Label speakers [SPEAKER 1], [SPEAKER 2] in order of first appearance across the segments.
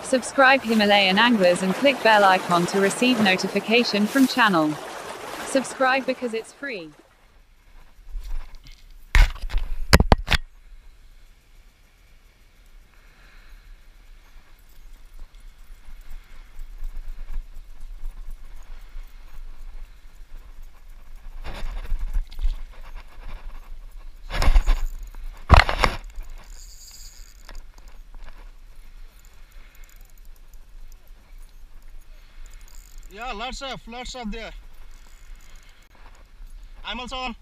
[SPEAKER 1] Subscribe Himalayan Anglers and click bell icon to receive notification from channel. Subscribe because it's free.
[SPEAKER 2] Yeah, lots of there. I'm also on.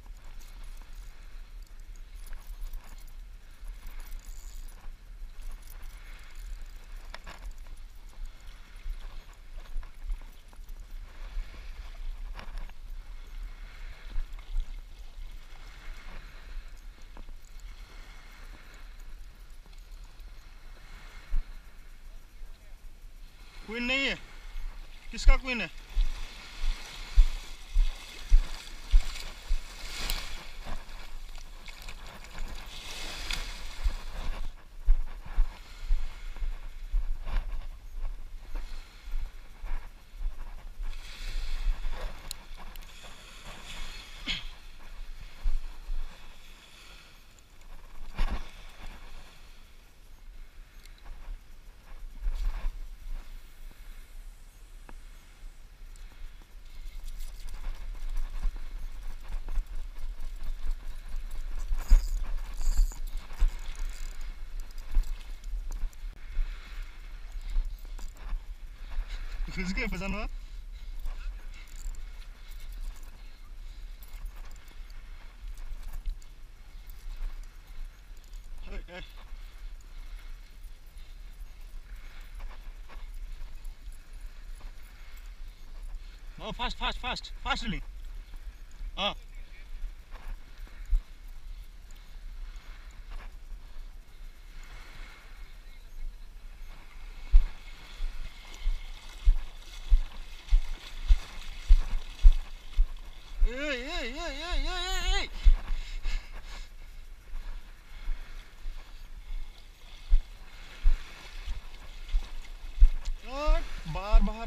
[SPEAKER 2] Queen नहीं है, किसका queen है? किसके पसंद हुआ? Oh, fastly. Ah. Hey. बाहर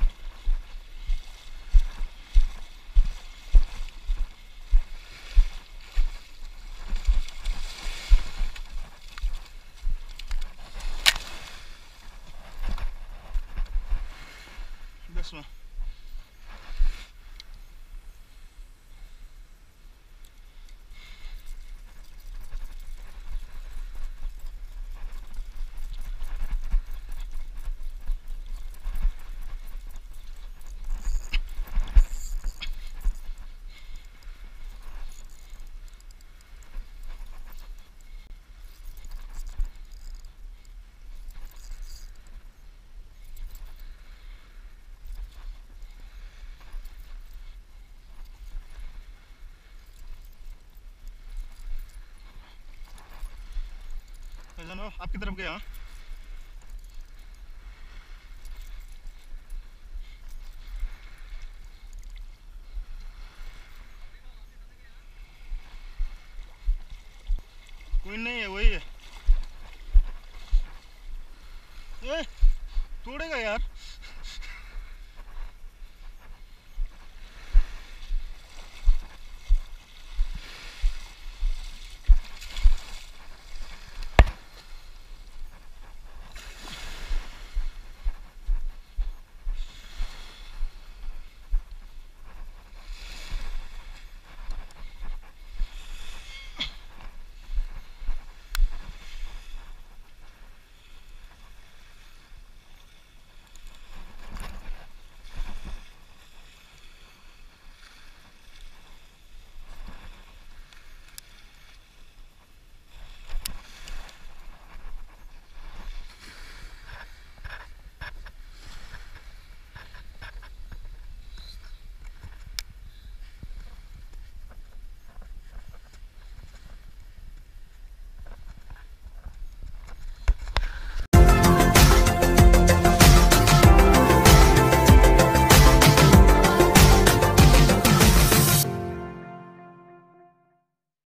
[SPEAKER 2] this one. आपकी तरफ गया। कोई नहीं है, वही है। ए, तोड़ेगा यार।